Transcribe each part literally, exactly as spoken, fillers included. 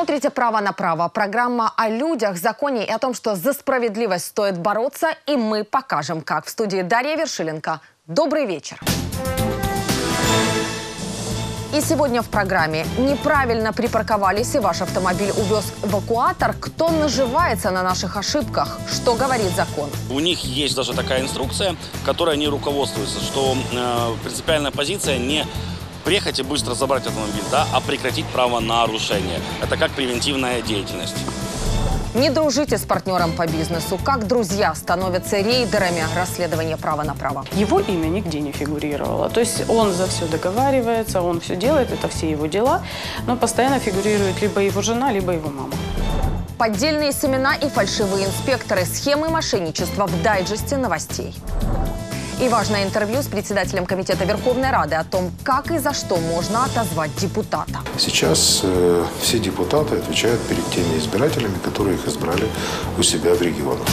смотрите «Право на право». Программа о людях, законе и о том, что за справедливость стоит бороться. И мы покажем, как. В студии Дарья Вершиленко. Добрый вечер. И сегодня в программе: неправильно припарковались и ваш автомобиль увез эвакуатор. Кто наживается на наших ошибках? Что говорит закон? У них есть даже такая инструкция, которой они руководствуются, что э, принципиальная позиция не приехать и быстро забрать автомобиль, да, а прекратить правонарушение. Это как превентивная деятельность. Не дружите с партнером по бизнесу. Как друзья становятся рейдерами. Расследование «Право на право». Его имя нигде не фигурировало. То есть он за все договаривается, он все делает, это все его дела. Но постоянно фигурирует либо его жена, либо его мама. Поддельные семена и фальшивые инспекторы. Схемы мошенничества в дайджесте новостей. И важное интервью с председателем Комитета Верховной Рады о том, как и за что можно отозвать депутата. Сейчас э, все депутаты отвечают перед теми избирателями, которые их избрали у себя в регионах.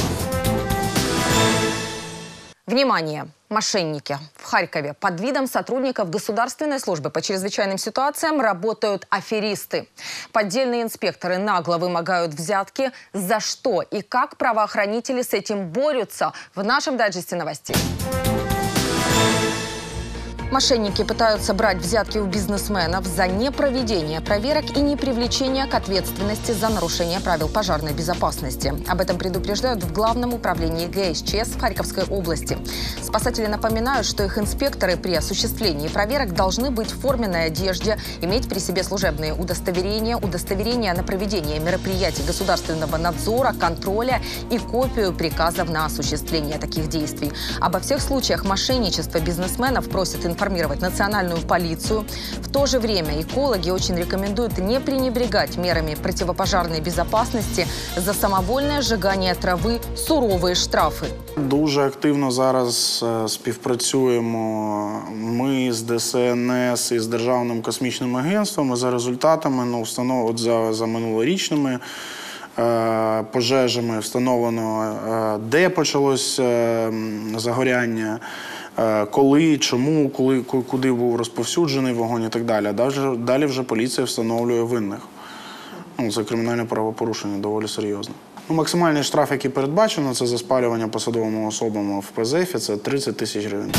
Внимание! Мошенники. В Харькове под видом сотрудников Государственной службы по чрезвычайным ситуациям работают аферисты. Поддельные инспекторы нагло вымогают взятки. За что и как правоохранители с этим борются? В нашем дайджесте новостей. Мошенники пытаются брать взятки у бизнесменов за непроведение проверок и непривлечение к ответственности за нарушение правил пожарной безопасности. Об этом предупреждают в Главном управлении гэ эс че эс в Харьковской области. Спасатели напоминают, что их инспекторы при осуществлении проверок должны быть в форменной одежде, иметь при себе служебные удостоверения, удостоверения на проведение мероприятий государственного надзора, контроля и копию приказов на осуществление таких действий. Обо всех случаях мошенничества бизнесменов просят информировать информировать национальную полицию. В то же время экологи очень рекомендуют не пренебрегать мерами противопожарной безопасности. За самовольное сжигание трави сурові штрафи. Дуже активно зараз співпрацюємо ми з де ес ен ес і з Державним космічним агентством. За результатами, ну, встановлено за, за минулорічними е, пожежами встановлено, е, де почалось е, загоряння, коли, чому, коли, куди був розповсюджений вогонь і так далі. Далі, далі вже поліція встановлює винних. Ну, це кримінальне правопорушення доволі серйозне. Ну, максимальний штраф, який передбачено, це за спалювання посадовими особами в пе зе ефі, це тридцять тисяч гривень.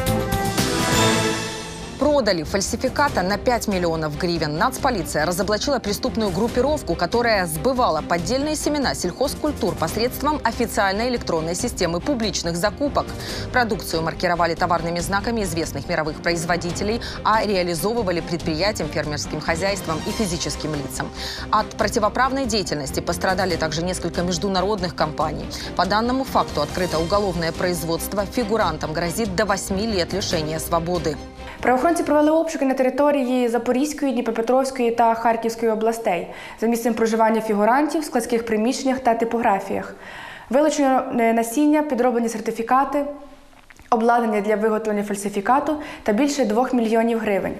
Продали фальсификата на пять миллионов гривен. Нацполиция разоблачила преступную группировку, которая сбывала поддельные семена сельхозкультур посредством официальной электронной системы публичных закупок. Продукцию маркировали товарными знаками известных мировых производителей, а реализовывали предприятиям, фермерским хозяйствам и физическим лицам. От противоправной деятельности пострадали также несколько международных компаний. По данному факту открыто уголовное производство. Фигурантам грозит до восьми лет лишения свободы. Правоохоронці провели обшуки на території Запорізької, Дніпропетровської та Харківської областей за місцем проживання фігурантів, в складських приміщеннях та типографіях. Вилучено насіння, підроблені сертифікати, обладнання для виготовлення фальсифікату та більше двох мільйонів гривень.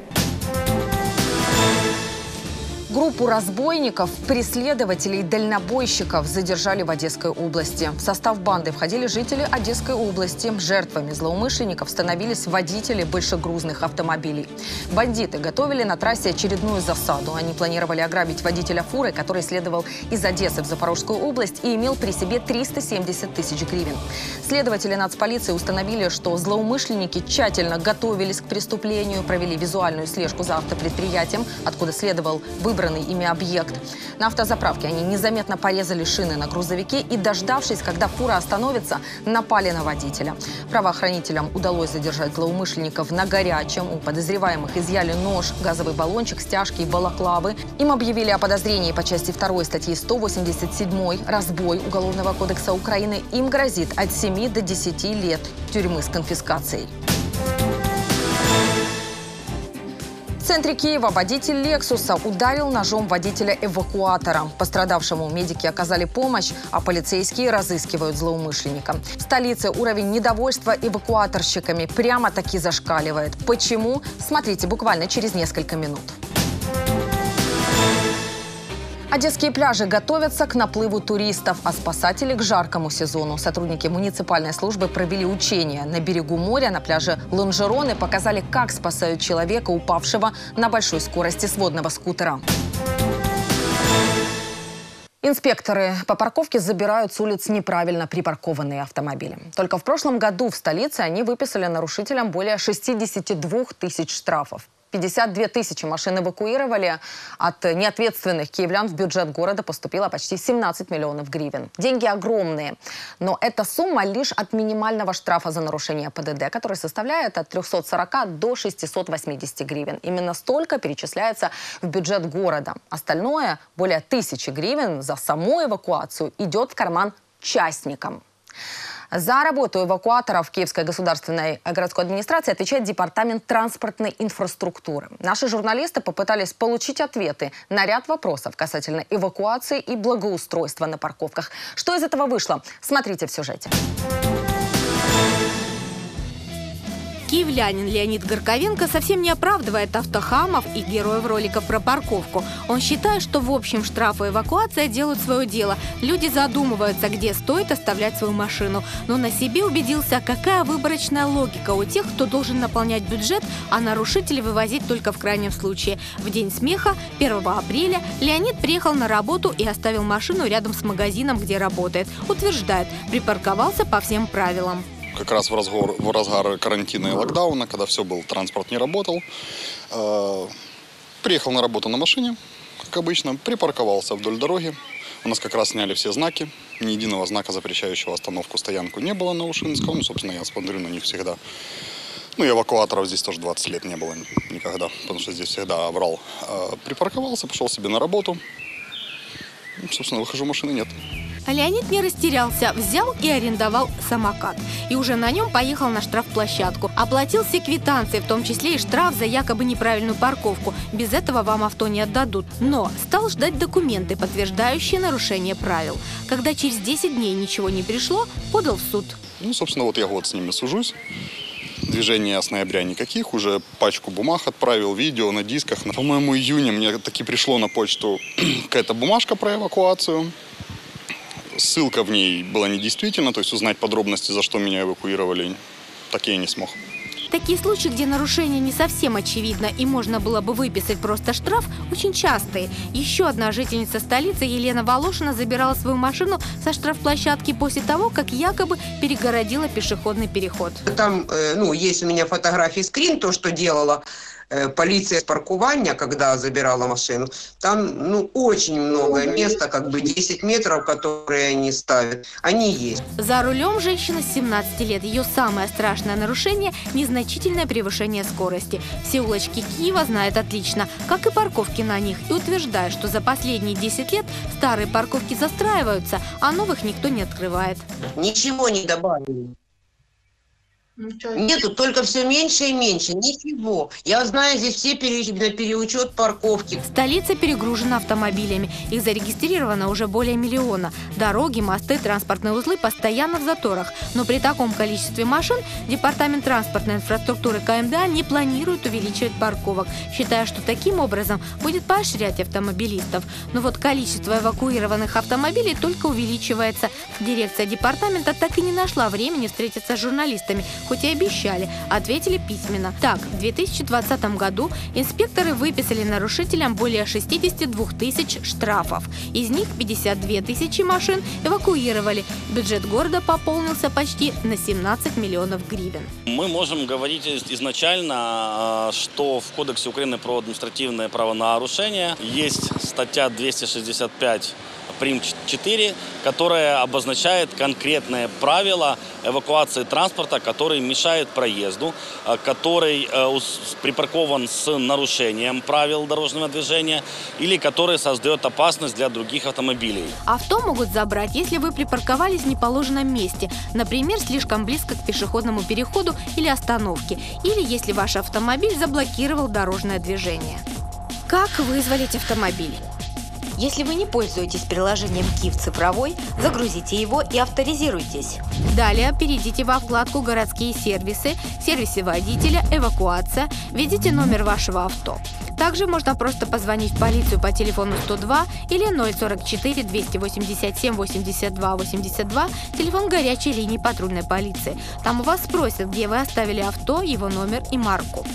Группу разбойников, преследователей, дальнобойщиков задержали в Одесской области. В состав банды входили жители Одесской области. Жертвами злоумышленников становились водители большегрузных автомобилей. Бандиты готовили на трассе очередную засаду. Они планировали ограбить водителя фуры, который следовал из Одессы в Запорожскую область и имел при себе триста семьдесят тысяч гривен. Следователи нацполиции установили, что злоумышленники тщательно готовились к преступлению, провели визуальную слежку за автопредприятием, откуда следовал выбранный ими объект. На автозаправке они незаметно порезали шины на грузовике и, дождавшись, когда фура остановится, напали на водителя. Правоохранителям удалось задержать злоумышленников на горячем. У подозреваемых изъяли нож, газовый баллончик, стяжки и балаклавы. Им объявили о подозрении по части второй статьи сто восемьдесят семь «Разбой» Уголовного кодекса Украины. Им грозит от семи до десяти лет тюрьмы с конфискацией. В центре Киева водитель «Лексуса» ударил ножом водителя эвакуатора. Пострадавшему медики оказали помощь, а полицейские разыскивают злоумышленника. В столице уровень недовольства эвакуаторщиками прямо-таки зашкаливает. Почему? Смотрите буквально через несколько минут. Одесские пляжи готовятся к наплыву туристов, а спасатели к жаркому сезону. Сотрудники муниципальной службы провели учения. На берегу моря, на пляже Лонжероны, показали, как спасают человека, упавшего на большой скорости с водного скутера. Инспекторы по парковке забирают с улиц неправильно припаркованные автомобили. Только в прошлом году в столице они выписали нарушителям более шестидесяти двух тысяч штрафов. пятьдесят две тысячи машин эвакуировали. От неответственных киевлян в бюджет города поступило почти семнадцать миллионов гривен. Деньги огромные. Но эта сумма лишь от минимального штрафа за нарушение ПДД, который составляет от трёхсот сорока до шестисот восьмидесяти гривен. Именно столько перечисляется в бюджет города. Остальное, более тысячи гривен за саму эвакуацию, идет в карман частникам. За работу эвакуаторов Киевской государственной городской администрации отвечает Департамент транспортной инфраструктуры. Наши журналисты попытались получить ответы на ряд вопросов касательно эвакуации и благоустройства на парковках. Что из этого вышло? Смотрите в сюжете. Киевлянин Леонид Горковенко совсем не оправдывает автохамов и героев роликов про парковку. Он считает, что в общем штрафы и эвакуация делают свое дело. Люди задумываются, где стоит оставлять свою машину. Но на себе убедился, какая выборочная логика у тех, кто должен наполнять бюджет, а нарушителей вывозить только в крайнем случае. В день смеха, первого апреля, Леонид приехал на работу и оставил машину рядом с магазином, где работает. Утверждает, припарковался по всем правилам. Как раз в разгар, в разгар карантина и локдауна, когда все был, транспорт не работал. Э, приехал на работу на машине, как обычно, припарковался вдоль дороги. У нас как раз сняли все знаки. Ни единого знака, запрещающего остановку, стоянку, не было на Ушинском. Ну, собственно, я смотрю на них всегда. Ну и эвакуаторов здесь тоже двадцать лет не было никогда, потому что здесь всегда врал. Э, припарковался, пошел себе на работу. Ну, собственно, выхожу, машины нет. А Леонид не растерялся, взял и арендовал самокат. И уже на нем поехал на штрафплощадку. Оплатил все квитанции, в том числе и штраф за якобы неправильную парковку. Без этого вам авто не отдадут. Но стал ждать документы, подтверждающие нарушение правил. Когда через десять дней ничего не пришло, подал в суд. Ну, собственно, вот я год с ними сужусь. Движения с ноября никаких. Уже пачку бумаг отправил, видео на дисках. По-моему, июня мне таки пришло на почту какая-то бумажка про эвакуацию. Ссылка в ней была недействительна, то есть узнать подробности, за что меня эвакуировали, так я и не смог. Такие случаи, где нарушение не совсем очевидно и можно было бы выписать просто штраф, очень частые. Еще одна жительница столицы, Елена Волошина, забирала свою машину со штрафплощадки после того, как якобы перегородила пешеходный переход. Там ну, есть у меня фотографии, скрин, то, что делала полиция с паркования, когда забирала машину. Там ну, очень много места, как бы десять метров, которые они ставят. Они есть. За рулем женщина семнадцати лет. Ее самое страшное нарушение – незначительное превышение скорости. Все улочки Киева знает отлично, как и парковки на них. И утверждает, что за последние десять лет старые парковки застраиваются, а новых никто не открывает. Ничего не добавили. Нету, только все меньше и меньше. Ничего. Я знаю, здесь все пере... на переучет парковки. Столица перегружена автомобилями. Их зарегистрировано уже более миллиона. Дороги, мосты, транспортные узлы постоянно в заторах. Но при таком количестве машин Департамент транспортной инфраструктуры КМДА не планирует увеличивать парковок, считая, что таким образом будет поощрять автомобилистов. Но вот количество эвакуированных автомобилей только увеличивается. Дирекция департамента так и не нашла времени встретиться с журналистами, хоть и обещали, ответили письменно. Так, в две тысячи двадцатом году инспекторы выписали нарушителям более шестидесяти двух тысяч штрафов. Из них пятьдесят две тысячи машин эвакуировали. Бюджет города пополнился почти на семнадцать миллионов гривен. Мы можем говорить изначально, что в Кодексе Украины про административное правонарушение есть статья двести шестьдесят пять прим. четыре, которая обозначает конкретные правила эвакуации транспорта, который мешает проезду, который припаркован с нарушением правил дорожного движения или который создает опасность для других автомобилей. Авто могут забрать, если вы припарковались в неположенном месте, например, слишком близко к пешеходному переходу или остановке, или если ваш автомобиль заблокировал дорожное движение. Как вызволить автомобиль? Если вы не пользуетесь приложением Киев цифровой, загрузите его и авторизируйтесь. Далее перейдите во вкладку «Городские сервисы», «Сервисы водителя», «Эвакуация», введите номер вашего авто. Также можно просто позвонить в полицию по телефону сто два или ноль сорок четыре двести восемьдесят семь восемьдесят два восемьдесят два, телефон горячей линии патрульной полиции. Там у вас спросят, где вы оставили авто, его номер и марку.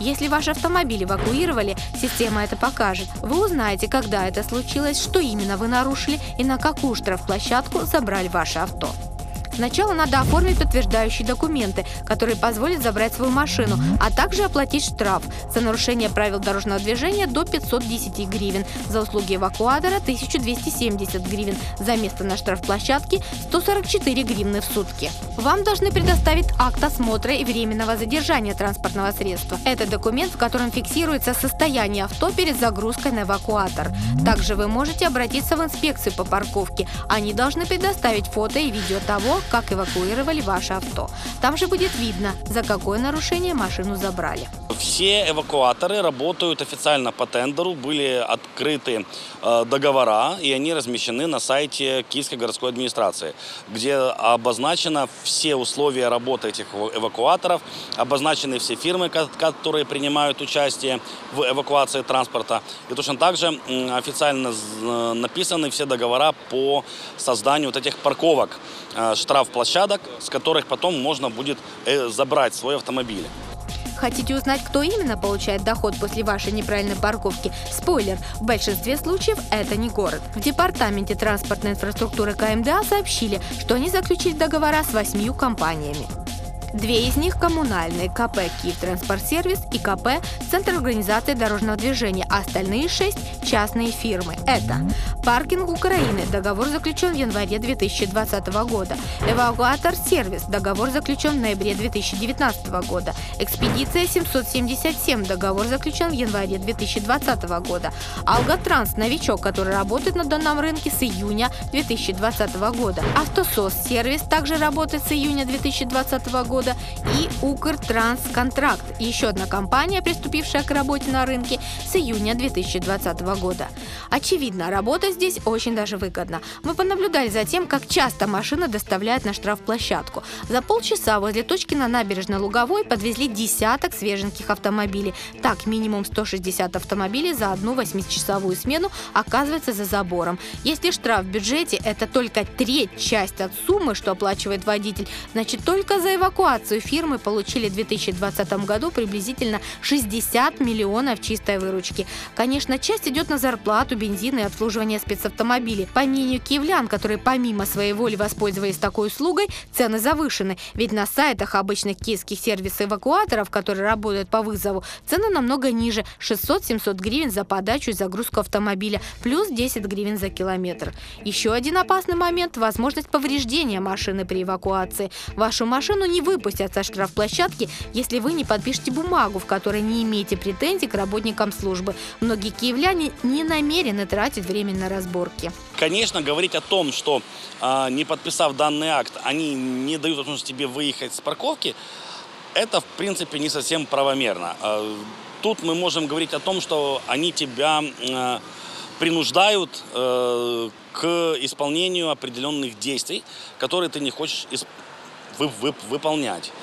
Если ваш автомобиль эвакуировали, система это покажет. Вы узнаете, когда это случилось, что именно вы нарушили и на какую штрафплощадку забрали ваше авто. Сначала надо оформить подтверждающие документы, которые позволят забрать свою машину, а также оплатить штраф за нарушение правил дорожного движения до пятьсот десять гривен, за услуги эвакуатора тысяча двести семьдесят гривен, за место на штрафплощадке сто сорок четыре гривны в сутки. Вам должны предоставить акт осмотра и временного задержания транспортного средства. Это документ, в котором фиксируется состояние авто перед загрузкой на эвакуатор. Также вы можете обратиться в инспекцию по парковке. Они должны предоставить фото и видео того, как эвакуировали ваше авто. Там же будет видно, за какое нарушение машину забрали. Все эвакуаторы работают официально по тендеру, были открыты э, договора, и они размещены на сайте Киевской городской администрации, где обозначено все условия работы этих эвакуаторов, обозначены все фирмы, которые принимают участие в эвакуации транспорта. И точно так же э, официально написаны все договора по созданию вот этих парковок, э, штрафплощадок, с которых потом можно будет э, забрать свой автомобиль. Хотите узнать, кто именно получает доход после вашей неправильной парковки? Спойлер, в большинстве случаев это не город. В департаменте транспортной инфраструктуры ка эм дэ а сообщили, что они заключили договора с восьмью компаниями. Две из них коммунальные – ка пэ «Киевтранспортсервис» и ка пэ «Центр организации дорожного движения», а остальные шесть – частные фирмы. Это «Паркинг Украины», договор заключен в январе две тысячи двадцатого года, «Эвакуатор-сервис», договор заключен в ноябре две тысячи девятнадцатого года, «Экспедиция семьсот семьдесят семь», договор заключен в январе две тысячи двадцатого года, «Алготранс», новичок, который работает на данном рынке с июня две тысячи двадцатого года, «Автосос-сервис» также работает с июня две тысячи двадцатого года, и «Укртрансконтракт», еще одна компания, приступившая к работе на рынке с июня две тысячи двадцатого года. Очевидно, работа здесь очень даже выгодна. Мы понаблюдали за тем, как часто машины доставляют на штрафплощадку. За полчаса возле точки на набережной Луговой подвезли десяток свеженьких автомобилей. Так, минимум сто шестьдесят автомобилей за одну восьмичасовую смену оказывается за забором. Если штраф в бюджете – это только треть часть от суммы, что оплачивает водитель, значит, только за эвакуацию фирмы получили в две тысячи двадцатом году приблизительно шестьдесят миллионов чистой выручки. Конечно, часть идет на зарплату, бензин и обслуживание спецавтомобилей. По мнению киевлян, которые помимо своей воли воспользовались такой услугой, цены завышены. Ведь на сайтах обычных киевских сервисов эвакуаторов, которые работают по вызову, цены намного ниже – шестьсот-семьсот гривен за подачу и загрузку автомобиля, плюс десять гривен за километр. Еще один опасный момент – возможность повреждения машины при эвакуации. Вашу машину не выпустят со штрафплощадки, если вы не подпишете бумагу, в которой не имеете претензий к работникам службы. Многие киевляне не намерены тратить время на разборки. Конечно, говорить о том, что э, не подписав данный акт, они не дают возможность тебе выехать с парковки, это в принципе не совсем правомерно. Э, тут мы можем говорить о том, что они тебя э, принуждают э, к исполнению определенных действий, которые ты не хочешь исполнять. Вы, вы, выполнять.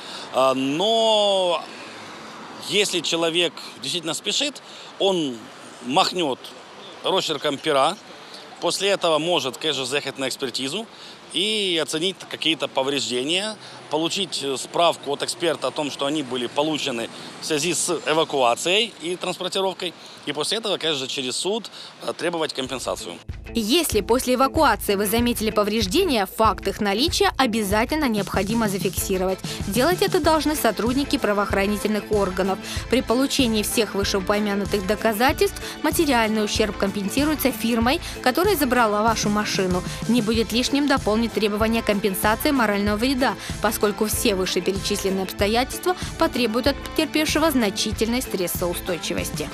Но если человек действительно спешит, он махнет росчерком пера, после этого может, конечно, заехать на экспертизу и оценить какие-то повреждения, получить справку от эксперта о том, что они были получены в связи с эвакуацией и транспортировкой, и после этого, конечно, через суд требовать компенсацию. Если после эвакуации вы заметили повреждения, факт их наличия обязательно необходимо зафиксировать. Делать это должны сотрудники правоохранительных органов. При получении всех вышеупомянутых доказательств материальный ущерб компенсируется фирмой, которая забрала вашу машину. Не будет лишним дополнить требования компенсации морального вреда, поскольку все вышеперечисленные обстоятельства потребуют от потерпевшего значительной стрессоустойчивости.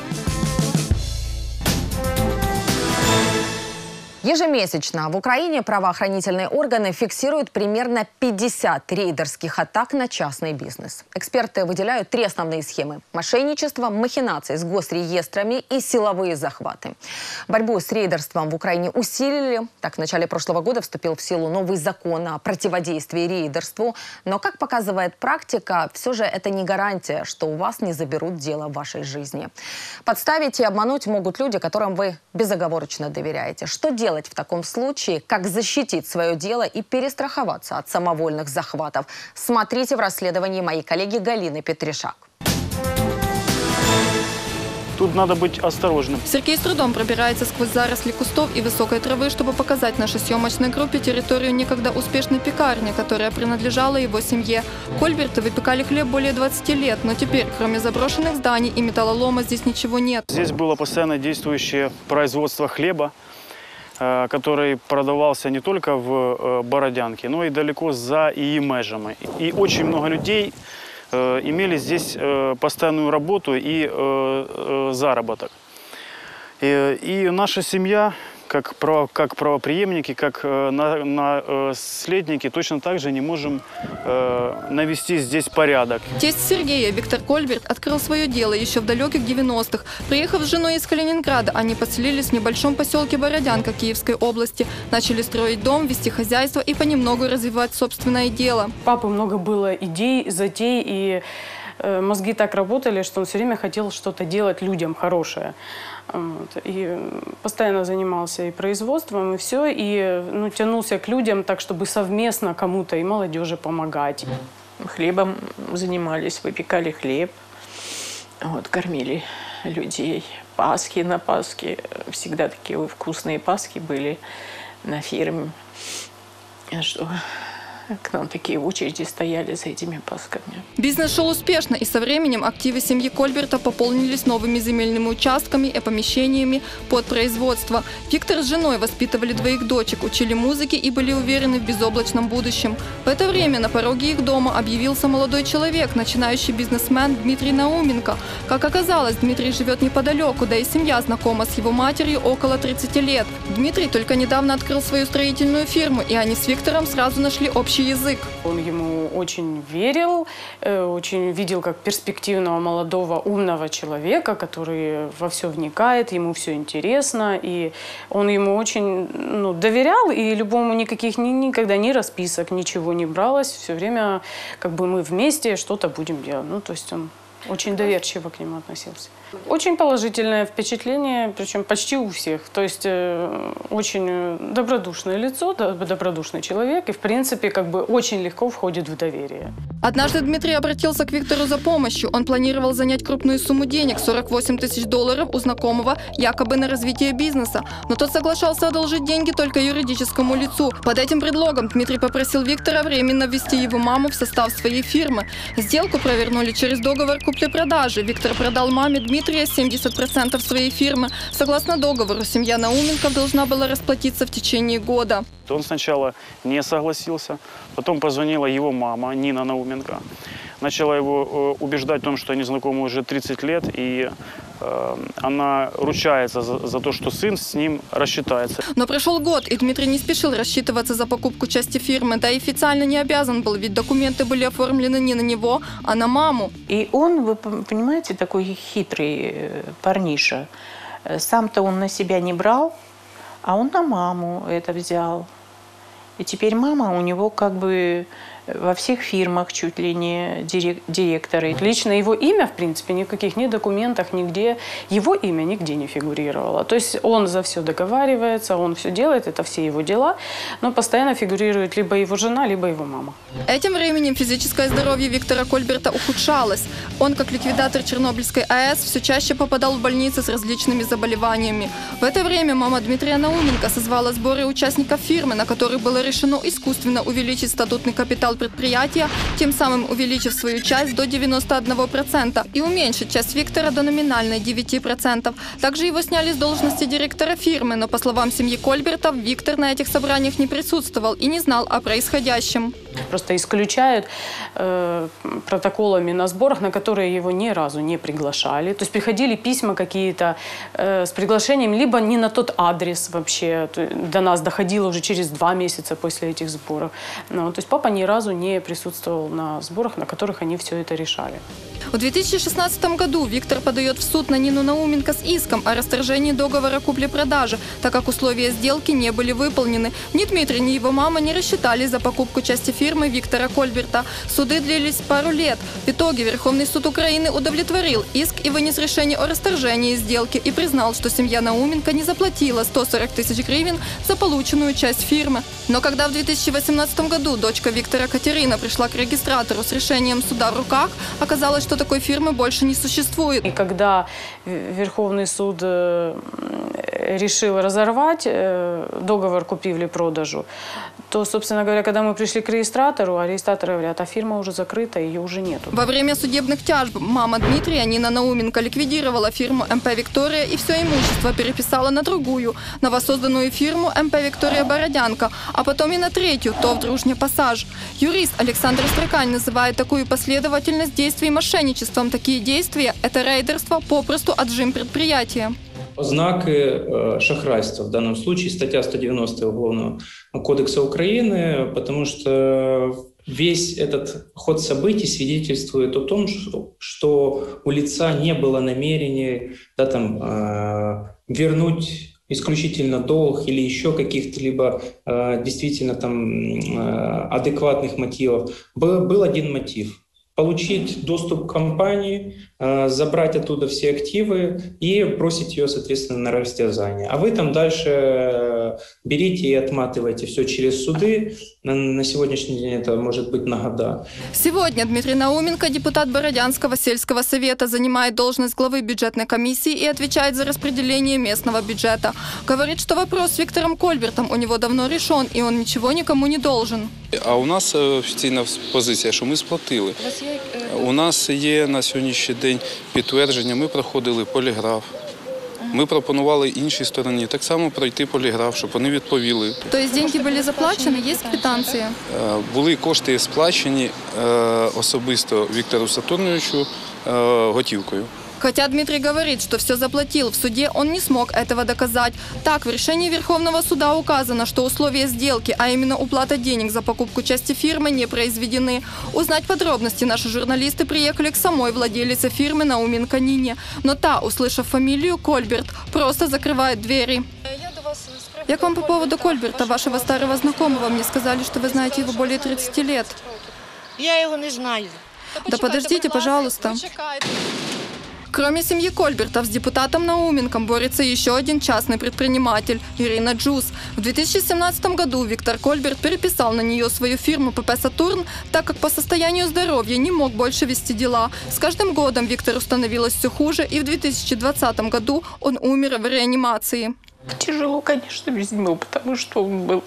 Ежемесячно в Украине правоохранительные органы фиксируют примерно пятьдесят рейдерских атак на частный бизнес. Эксперты выделяют три основные схемы – мошенничество, махинации с госреестрами и силовые захваты. Борьбу с рейдерством в Украине усилили. Так, в начале прошлого года вступил в силу новый закон о противодействии рейдерству. Но, как показывает практика, все же это не гарантия, что у вас не заберут дело в вашей жизни. Подставить и обмануть могут люди, которым вы безоговорочно доверяете. Что делать в таком случае, как защитить свое дело и перестраховаться от самовольных захватов? Смотрите в расследовании моей коллеги Галины Петришак. тут надо быть осторожным. Сергей с трудом пробирается сквозь заросли кустов и высокой травы, чтобы показать нашей съемочной группе территорию некогда успешной пекарни, которая принадлежала его семье. Кольберты выпекали хлеб более двадцати лет, но теперь, кроме заброшенных зданий и металлолома, здесь ничего нет. Здесь было постоянно действующее производство хлеба, который продавался не только в Бородянке, но и далеко за ее межами. И очень много людей имели здесь постоянную работу и заработок. И, и наша семья, как, право, как правопреемники, как наследники, точно так же не можем навести здесь порядок. Тесть Сергея, Виктор Кольберт, открыл свое дело еще в далеких девяностых. Приехав с женой из Калининграда, они поселились в небольшом поселке Бородянка Киевской области, начали строить дом, вести хозяйство и понемногу развивать собственное дело. Папы много было идей, затей, и э, мозги так работали, что он все время хотел что-то делать людям хорошее. Вот. И постоянно занимался и производством, и все, и ну, тянулся к людям так, чтобы совместно кому-то и молодежи помогать. Хлебом занимались, выпекали хлеб, вот, кормили людей. Пасхи на Пасхе, всегда такие вкусные Пасхи были на фирме, что к нам такие очереди стояли за этими пасками. Бизнес шел успешно, и со временем активы семьи Кольберта пополнились новыми земельными участками и помещениями под производство. Виктор с женой воспитывали двоих дочек, учили музыке и были уверены в безоблачном будущем. В это время на пороге их дома объявился молодой человек, начинающий бизнесмен Дмитрий Науменко. Как оказалось, Дмитрий живет неподалеку, да и семья знакома с его матерью около тридцати лет. Дмитрий только недавно открыл свою строительную фирму, и они с Виктором сразу нашли общий язык. Он ему очень верил, очень видел как перспективного, молодого, умного человека, который во все вникает, ему все интересно, и он ему очень ну, доверял, и любому никаких ни, никогда ни расписок, ничего не бралось, все время как бы мы вместе что-то будем делать. Ну, то есть он очень доверчиво к нему относился. Очень положительное впечатление, причем почти у всех. То есть э, очень добродушное лицо, добродушный человек и, в принципе, как бы очень легко входит в доверие. Однажды Дмитрий обратился к Виктору за помощью. Он планировал занять крупную сумму денег, сорок восемь тысяч долларов, у знакомого, якобы на развитие бизнеса. Но тот соглашался одолжить деньги только юридическому лицу. Под этим предлогом Дмитрий попросил Виктора временно ввести его маму в состав своей фирмы. Сделку провернули через договор купли-продажи. Виктор продал маме Дмитрия семьдесят процентов своей фирмы. Согласно договору, семья Науменков должна была расплатиться в течение года. Он сначала не согласился, потом позвонила его мама, Нина Науменко. Начала его убеждать в том, что они знакомы уже тридцать лет, и э, она ручается за, за то, что сын с ним рассчитается. Но прошел год, и Дмитрий не спешил рассчитываться за покупку части фирмы, да и официально не обязан был, ведь документы были оформлены не на него, а на маму. И он, вы понимаете, такой хитрый парниша. Сам-то он на себя не брал, а он на маму это взял. И теперь мама у него как бы во всех фирмах чуть ли не директоры. Лично его имя, в принципе, ни в каких ни документах, нигде, его имя нигде не фигурировало. То есть он за все договаривается, он все делает, это все его дела, но постоянно фигурирует либо его жена, либо его мама. Этим временем физическое здоровье Виктора Кольберта ухудшалось. Он, как ликвидатор Чернобыльской АЭС, все чаще попадал в больницы с различными заболеваниями. В это время мама Дмитрия Науменко созвала сборы участников фирмы, на которых было решено искусственно увеличить статутный капитал предприятия, тем самым увеличив свою часть до девяноста одного процента и уменьшить часть Виктора до номинальной девяти процентов. Также его сняли с должности директора фирмы, но, по словам семьи Кольбертов, Виктор на этих собраниях не присутствовал и не знал о происходящем. Просто исключают э, протоколами на сборах, на которые его ни разу не приглашали. То есть приходили письма какие-то э, с приглашением, либо не на тот адрес вообще. До нас доходило уже через два месяца после этих сборов. Ну, то есть папа ни разу не присутствовал на сборах, на которых они все это решали. В две тысячи шестнадцатом году Виктор подает в суд на Нину Науменко с иском о расторжении договора купли-продажи, так как условия сделки не были выполнены. Ни Дмитрий, ни его мама не рассчитались за покупку части фирмы Виктора Кольберта. Суды длились пару лет. В итоге Верховный суд Украины удовлетворил иск и вынес решение о расторжении сделки и признал, что семья Науменко не заплатила сто сорок тысяч гривен за полученную часть фирмы. Но когда в две тысячи восемнадцатом году дочка Виктора Катерина пришла к регистратору с решением суда в руках, оказалось, что такой фирмы больше не существует. И когда Верховный суд решил разорвать договор купівлі-продажу, то, собственно говоря, когда мы пришли к регистратору, а регистраторы говорят, а фирма уже закрыта, ее уже нету. Во время судебных тяжб мама Дмитрия, Нина Науменко, ликвидировала фирму эм пэ «Виктория» и все имущество переписала на другую, новосозданную фирму эм пэ «Виктория Бородянка», а потом и на третью, ТОВ «Дружня Пассаж». Юрист Александр Строкань называет такую последовательность действий мошенничеством. Такие действия – это рейдерство, попросту отжим предприятия. Ознаки шахрайства в данном случае статья сто девяносто Уголовного кодекса Украины, потому что весь этот ход событий свидетельствует о том, что у лица не было намерения, да, там, вернуть исключительно долг или еще каких-то либо действительно там адекватных мотивов. Был один мотив – получить доступ к компании, забрать оттуда все активы и бросить ее, соответственно, на растерзание. А вы там дальше берите и отматывайте все через суды. На сегодняшний день это может быть на года. Сегодня Дмитрий Науменко, депутат Бородянского сельского совета, занимает должность главы бюджетной комиссии и отвечает за распределение местного бюджета. Говорит, что вопрос с Виктором Кольбертом у него давно решен, и он ничего никому не должен. А у нас офіційна позиція, що ми сплатили. У нас є на сьогоднішній день підтвердження, ми проходили поліграф. Ми пропонували іншій стороні так само пройти поліграф, щоб вони відповіли. Тобто деньги були заплачені, є квитанції? Були кошти сплачені особисто Віктору Сатурновичу готівкою. Хотя Дмитрий говорит, что все заплатил, в суде он не смог этого доказать. Так, в решении Верховного суда указано, что условия сделки, а именно уплата денег за покупку части фирмы, не произведены. Узнать подробности наши журналисты приехали к самой владелице фирмы Науменко Нине. Но та, услышав фамилию Кольберт, просто закрывает двери. Я к вам по поводу Кольберта, вашего старого знакомого. Мне сказали, что вы знаете его более тридцати лет. Я его не знаю. Да подождите, пожалуйста. Кроме семьи Кольбертов, с депутатом Науменком борется еще один частный предприниматель – Ирина Джус. В две тысячи семнадцатом году Виктор Кольберт переписал на нее свою фирму пэ пэ «Сатурн», так как по состоянию здоровья не мог больше вести дела. С каждым годом Виктору становилось все хуже, и в две тысячи двадцатом году он умер в реанимации. Тяжело, конечно, без него, потому что он был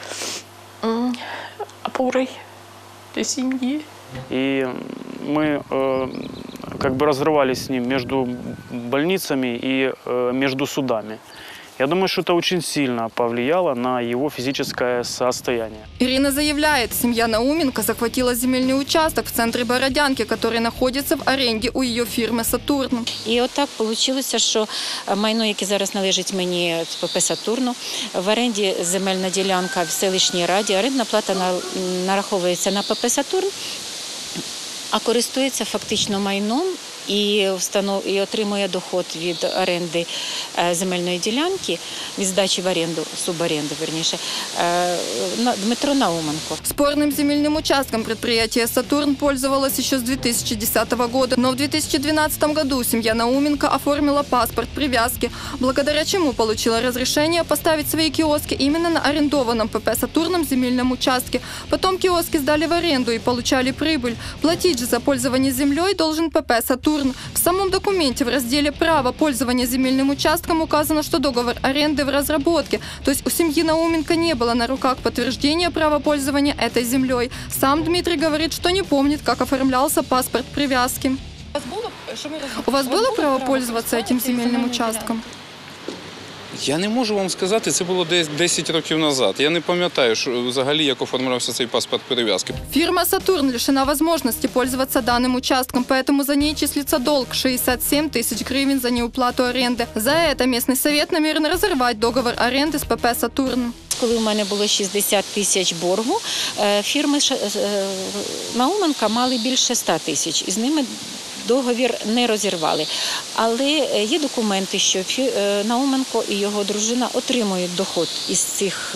опорой для семьи. И мы э, как бы разрывались с ним между больницами и э, между судами. Я думаю, что это очень сильно повлияло на его физическое состояние. Ирина заявляет, семья Науменко захватила земельный участок в центре Бородянки, который находится в аренді у її фірми «Сатурн». І отак вийшло, що майно, яке зараз належить мені пе пе «Сатурну», в оренді земельна ділянка в селищній раді, орендна плата нараховується на пе пе «Сатурн», а користується фактично майном і, встанов... і отримує доход від оренди земельної ділянки, від здачі в оренду, суборенду, верніше, Дмитро Науменко. Спорным земельным участком предприятие «Сатурн» пользовалось еще с две тысячи десятого года, но в две тысячи двенадцатом году семья Науменко оформила паспорт привязки, благодаря чему получила разрешение поставить свои киоски именно на арендованном пэ пэ «Сатурном» земельном участке. Потом киоски сдали в аренду и получали прибыль. Платить же за пользование землей должен пэ пэ «Сатурн». В самом документе в разделе «Право пользования земельным участком» указано, что договор аренды в разработке. То есть у семьи Науменко не было на руках подтверждения права пользования этой землей. Сам Дмитрий говорит, что не помнит, как оформлялся паспорт привязки. У вас было право пользоваться этим земельным участком? Я не можу вам сказати, це було десь десять років назад. Я не пам'ятаю, що взагалі як оформлявся цей паспорт перев'язки. Фирма «Сатурн» лишена возможности пользоваться данным участком, поэтому за ней числится долг шестьдесят семь тысяч гривен за неуплату аренды. За это местный совет намерен разорвать договор аренды с пэ пэ «Сатурн». Коли у мене було шістдесят тисяч боргу, фірми Науменка мали більше ста тисяч, і з ними договір не розірвали. Але є документи, що Науменко і його дружина отримують доход із цих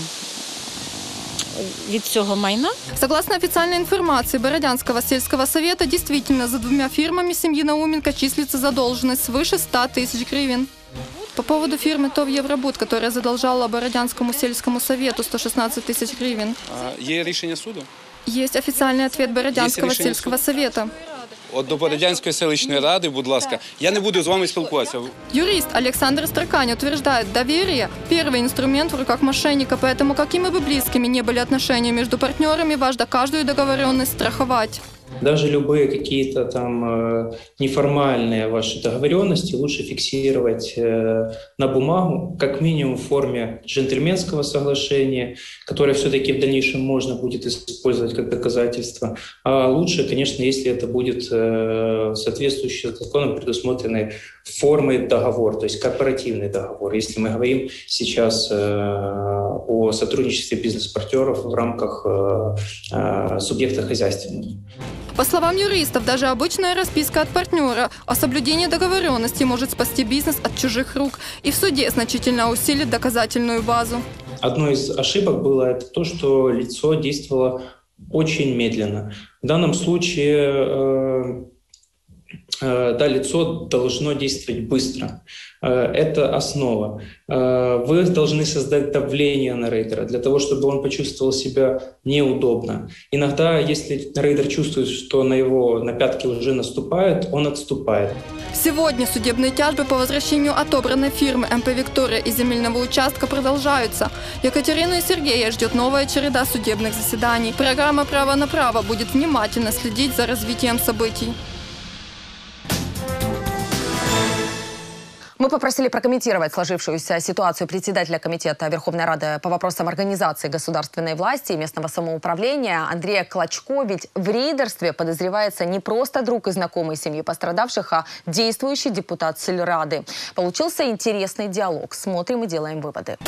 від цього майна. Согласно официальной информации Бородянского сельского совета, действительно за двумя фирмами семьи Науменко числится задолженность свыше ста тысяч гривен. По поводу фирмы ТОВ «Евробуд», которая задолжала Бородянскому сельскому совету сто шестнадцать тысяч гривен. А є рішення суду? Есть официальный ответ Бородянского сельского совета. От до Бородянської селищної ради, будь ласка, я не буду з вами спілкуватися. Юрист Александр Строкань утверждает, доверие – первый инструмент в руках мошенника, поэтому какими бы близкими ни были отношения между партнерами, важно каждую договоренность страховать. Даже любые какие-то там э, неформальные ваши договоренности лучше фиксировать э, на бумагу, как минимум в форме джентльменского соглашения, которое все-таки в дальнейшем можно будет использовать как доказательство. А лучше, конечно, если это будет э, соответствующий законом предусмотренной формой договор, то есть корпоративный договор, если мы говорим сейчас э, о сотрудничестве бизнес-партнеров в рамках э, э, субъекта хозяйственного. По словам юристов, даже обычная расписка от партнера о соблюдении договоренности может спасти бизнес от чужих рук и в суде значительно усилит доказательную базу. Одной из ошибок было это то, что лицо действовало очень медленно. В данном случае э, э, да, лицо должно действовать быстро. Э, это основа. Э, вы должны создать давление на рейдера для того, чтобы он почувствовал себя неудобно. Иногда, если рейдер чувствует, что на его на пятки уже наступают, он отступает. Сегодня судебные тяжбы по возвращению отобранной фирмы эм пэ «Виктория» из земельного участка продолжаются. Екатерину и Сергея ждет новая череда судебных заседаний. Программа «Право на право» будет внимательно следить за развитием событий. Мы попросили прокомментировать сложившуюся ситуацию председателя комитета Верховной Рады по вопросам организации государственной власти и местного самоуправления Андрея Клочко. Ведь в рейдерстве подозревается не просто друг и знакомый семьи пострадавших, а действующий депутат сельрады. Получился интересный диалог. Смотрим и делаем выводы.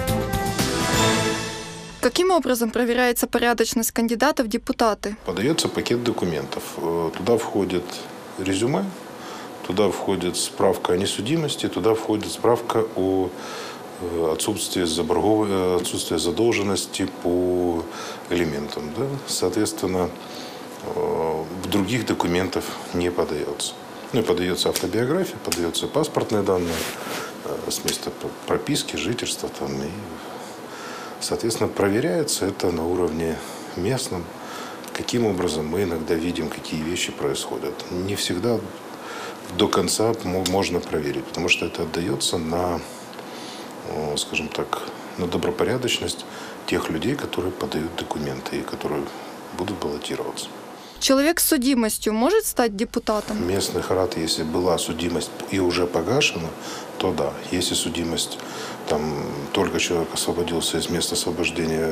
Каким образом проверяется порядочность кандидата в депутаты? Подается пакет документов. Туда входит резюме. Туда входит справка о несудимости, туда входит справка о отсутствии, заборгов... отсутствии задолженности по элементам. Да? Соответственно, других документов не подается. Ну, подается автобиография, подается паспортные данные с места прописки, жительства. Там, и, соответственно, проверяется это на уровне местном. Каким образом мы иногда видим, какие вещи происходят. Не всегда до конца можно проверить, потому что это отдается на, скажем так, на добропорядочность тех людей, которые подают документы и которые будут баллотироваться. Человек с судимостью может стать депутатом? Местных рад, если была судимость и уже погашена, то да. Если судимость, там, только человек освободился из места освобождения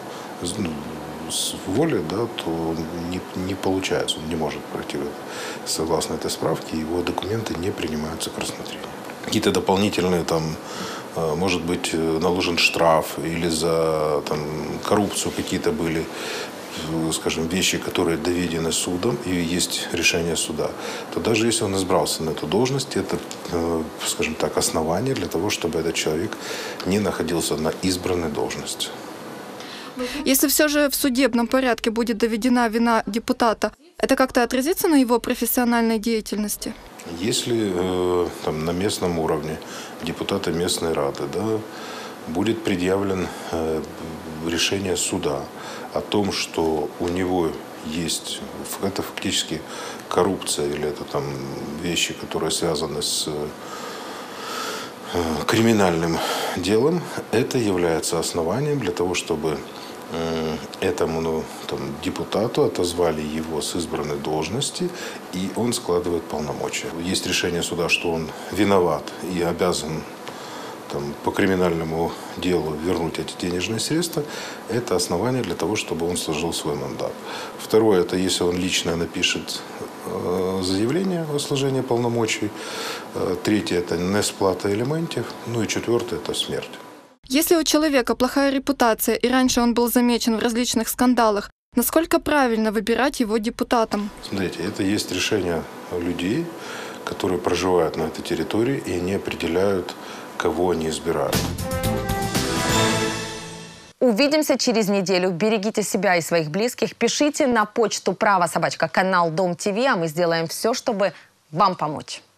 с воли, да, то не, не получается, он не может пройти. Согласно этой справке, его документы не принимаются к рассмотрению. Какие-то дополнительные, там, может быть, наложен штраф или за там, коррупцию какие-то были, скажем, вещи, которые доведены судом и есть решение суда, то даже если он избрался на эту должность, это, скажем так, основание для того, чтобы этот человек не находился на избранной должности. Если все же в судебном порядке будет доведена вина депутата, это как-то отразится на его профессиональной деятельности? Если э, там, на местном уровне депутата местной рады, да, будет предъявлено э, решение суда о том, что у него есть, это фактически коррупция или это там вещи, которые связаны с э, криминальным делом, это является основанием для того, чтобы этому ну, там, депутату отозвали его с избранной должности, и он складывает полномочия. Есть решение суда, что он виноват и обязан там, по криминальному делу вернуть эти денежные средства. Это основание для того, чтобы он сложил свой мандат. Второе, это если он лично напишет э, заявление о сложении полномочий. Э, третье, это несплата элементов. Ну и четвертое, это смерть. Если у человека плохая репутация, и раньше он был замечен в различных скандалах, насколько правильно выбирать его депутатом? Смотрите, это есть решение людей, которые проживают на этой территории, и они определяют, кого они избирают. Увидимся через неделю. Берегите себя и своих близких. Пишите на почту право собачка канал Дом ТВ, а мы сделаем все, чтобы вам помочь.